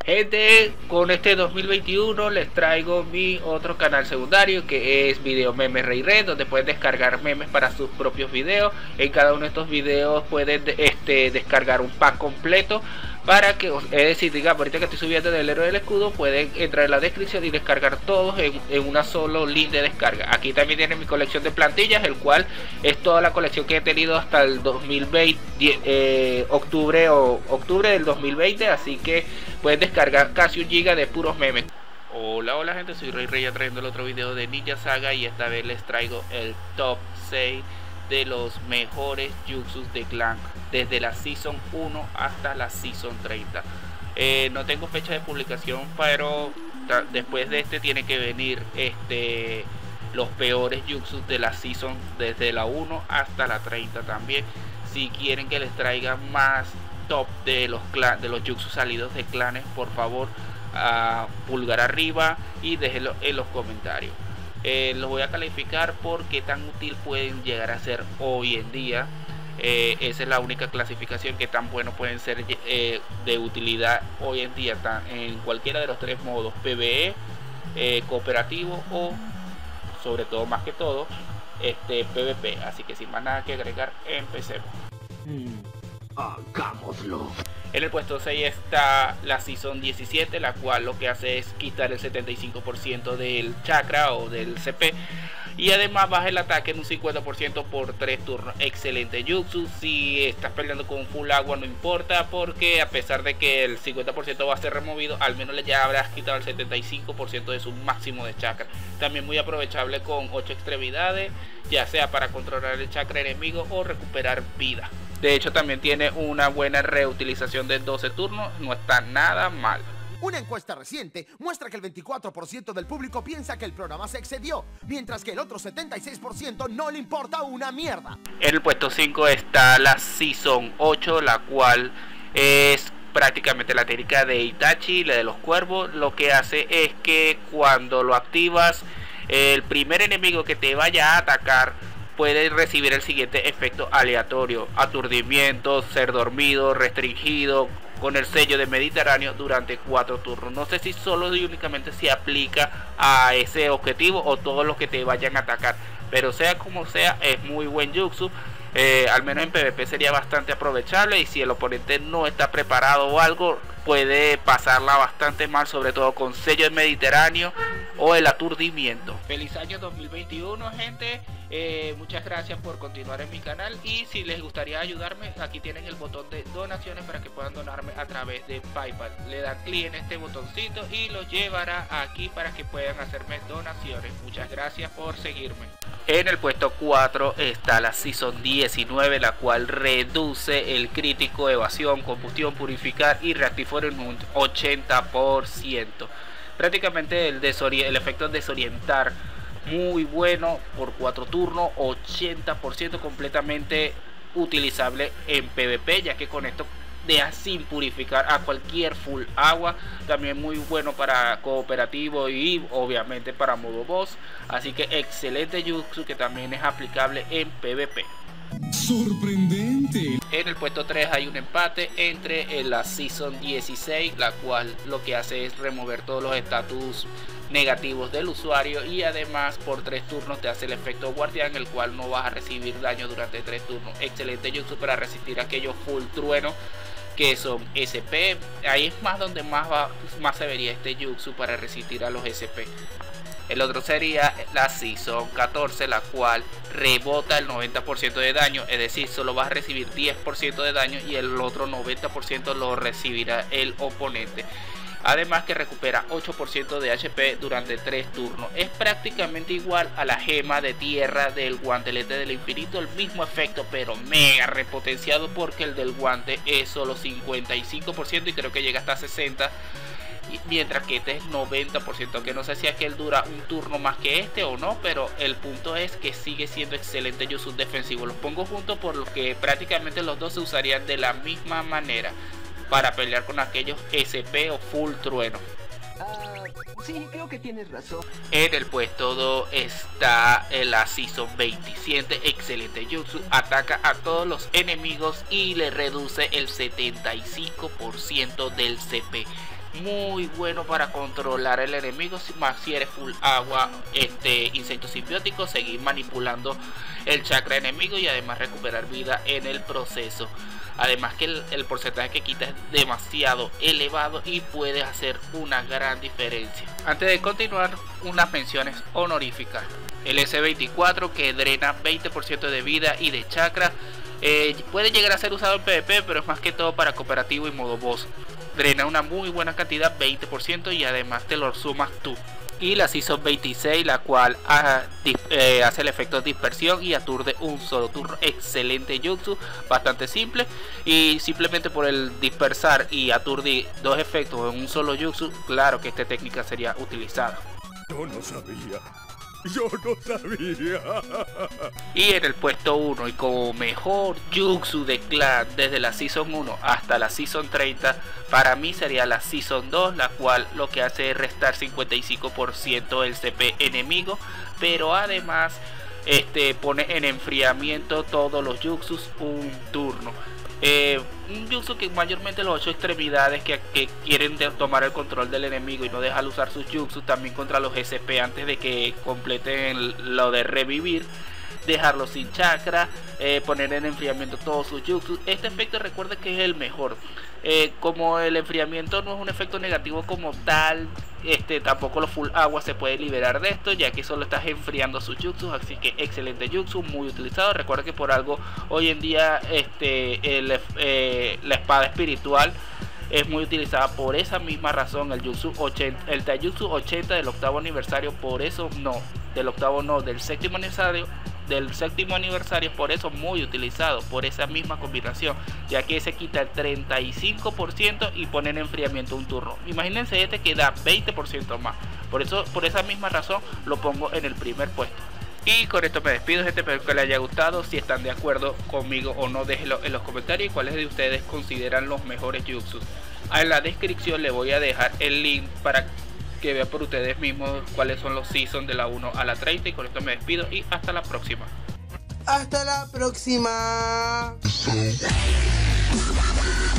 Gente, con este 2021 les traigo mi otro canal secundario que es Video Memes Rey Red, donde pueden descargar memes para sus propios videos. En cada uno de estos videos pueden descargar un pack completo para que, es decir, digamos, ahorita que estoy subiendo del héroe del escudo, pueden entrar en la descripción y descargar todos en una solo link de descarga. Aquí también tienen mi colección de plantillas, el cual es toda la colección que he tenido hasta el 2020, octubre del 2020, así que pueden descargar casi 1 GB de puros memes. Hola gente, soy Rey Rey trayendo el otro video de Ninja Saga y esta vez les traigo el top 6 de los mejores jutsus de clan desde la Season 1 hasta la Season 30. No tengo fecha de publicación, pero después de este tiene que venir los peores jutsus de la Season desde la 1 hasta la 30 también. Si quieren que les traiga más top de los jutsus salidos de clanes, por favor pulgar arriba y déjenlo en los comentarios. Los voy a calificar por qué tan útil pueden llegar a ser hoy en día. Esa es la única clasificación, que tan buenos pueden ser de utilidad hoy en día en cualquiera de los 3 modos: PvE, cooperativo o, sobre todo, más que todo, PvP. Así que sin más nada que agregar, empecemos. Hagámoslo. En el puesto 6 está la Season 17, la cual lo que hace es quitar el 75% del chakra o del CP, y además baja el ataque en un 50% por 3 turnos. Excelente jutsu. Si estás peleando con full agua no importa, porque a pesar de que el 50% va a ser removido, al menos ya habrás quitado el 75% de su máximo de chakra. También muy aprovechable con 8 extremidades, ya sea para controlar el chakra enemigo o recuperar vida. De hecho, también tiene una buena reutilización de 12 turnos, no está nada mal. Una encuesta reciente muestra que el 24% del público piensa que el programa se excedió, mientras que el otro 76% no le importa una mierda. En el puesto 5 está la Season 8, la cual es prácticamente la técnica de Itachi, la de los cuervos. Lo que hace es que cuando lo activas, el primer enemigo que te vaya a atacar puede recibir el siguiente efecto aleatorio: aturdimiento, ser dormido, restringido, con el sello de Mediterráneo durante 4 turnos. No sé si solo y únicamente se aplica a ese objetivo o todos los que te vayan a atacar, pero sea como sea, es muy buen jutsu. Al menos en PvP sería bastante aprovechable, y si el oponente no está preparado o algo, puede pasarla bastante mal, sobre todo con sello de Mediterráneo o el aturdimiento. Feliz año 2021, gente. Muchas gracias por continuar en mi canal, y si les gustaría ayudarme, aquí tienen el botón de donaciones para que puedan donarme a través de PayPal. Le dan clic en este botoncito y los llevará aquí para que puedan hacerme donaciones. Muchas gracias por seguirme. En el puesto 4 está la Season 19, la cual reduce el crítico, evasión, combustión, purificar y reactivar en un 80%. Prácticamente el efecto desorientar, muy bueno por 4 turnos, 80% completamente utilizable en PvP, ya que con esto deja sin purificar a cualquier full agua. También muy bueno para cooperativo y obviamente para modo boss. Así que excelente jutsu que también es aplicable en PvP. Sorprendente. En el puesto 3 hay un empate entre la Season 16, la cual lo que hace es remover todos los estatus negativos del usuario, y además por 3 turnos te hace el efecto guardián, el cual no vas a recibir daño durante 3 turnos. Excelente jutsu para resistir aquellos full trueno que son SP. Ahí es más donde más se vería este jutsu para resistir a los SP. El otro sería la Season 14, la cual rebota el 90% de daño, es decir, solo vas a recibir 10% de daño y el otro 90% lo recibirá el oponente. Además que recupera 8% de HP durante 3 turnos. Es prácticamente igual a la gema de tierra del guantelete del infinito, el mismo efecto pero mega repotenciado, porque el del guante es solo 55% y creo que llega hasta 60%. Mientras que este es 90%, que no sé si es que él dura un turno más que este o no, pero el punto es que sigue siendo excelente jutsu defensivo. Los pongo juntos porque prácticamente los dos se usarían de la misma manera para pelear con aquellos SP o full trueno. Sí, creo que tienes razón. En el puesto 2 está la Season 27, excelente jutsu, ataca a todos los enemigos y le reduce el 75% del CP. muy bueno para controlar el enemigo, más si eres full agua, insecto simbiótico, seguir manipulando el chakra enemigo y además recuperar vida en el proceso. Además que el porcentaje que quita es demasiado elevado y puede hacer una gran diferencia. Antes de continuar, unas menciones honoríficas. El S24, que drena 20% de vida y de chakra, puede llegar a ser usado en PvP, pero es más que todo para cooperativo y modo boss. Drena una muy buena cantidad, 20%, y además te lo sumas tú. Y la Season 26, la cual hace el efecto de dispersión y aturde un solo turno. Excelente jutsu, bastante simple, y simplemente por el dispersar y aturdir dos efectos en un solo jutsu, claro que esta técnica sería utilizada. Yo no sabía. Yo no sabía. Y en el puesto 1 y como mejor jutsu de clan desde la Season 1 hasta la Season 30, para mí sería la Season 2, la cual lo que hace es restar 55% el CP enemigo, pero además pone en enfriamiento todos los jutsus un turno. Un jutsu que mayormente los 8 extremidades que quieren tomar el control del enemigo y no dejar usar sus jutsu, también contra los SP antes de que completen lo de revivir, dejarlos sin chakra, poner en enfriamiento todos sus jutsu. Este efecto recuerda que es el mejor. Como el enfriamiento no es un efecto negativo como tal, tampoco los full agua se puede liberar de esto, ya que solo estás enfriando sus jutsu. Así que excelente jutsu, muy utilizado. Recuerda que por algo hoy en día la espada espiritual es muy utilizada por esa misma razón. El jutsu 80, el taijutsu 80 del octavo aniversario, por eso no, del octavo no, del séptimo aniversario, por eso muy utilizado, por esa misma combinación, ya que se quita el 35% y pone en enfriamiento un turno. Imagínense que da 20% más. Por esa misma razón lo pongo en el primer puesto. Y con esto me despido, gente. Espero que les haya gustado. Si están de acuerdo conmigo o no, déjenlo en los comentarios. Y cuáles de ustedes consideran los mejores jutsus. En la descripción les voy a dejar el link para que vean por ustedes mismos cuáles son los seasons de la 1 a la 30. Y con esto me despido y hasta la próxima. Hasta la próxima.